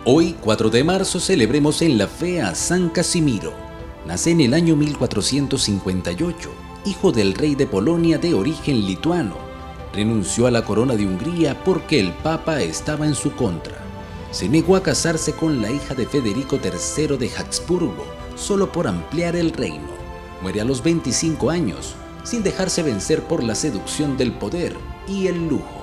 Hoy, 4 de marzo, celebremos en la fe a San Casimiro. Nace en el año 1458, hijo del rey de Polonia de origen lituano. Renunció a la corona de Hungría porque el Papa estaba en su contra. Se negó a casarse con la hija de Federico III de Habsburgo, solo por ampliar el reino. Muere a los 25 años, sin dejarse vencer por la seducción del poder y el lujo.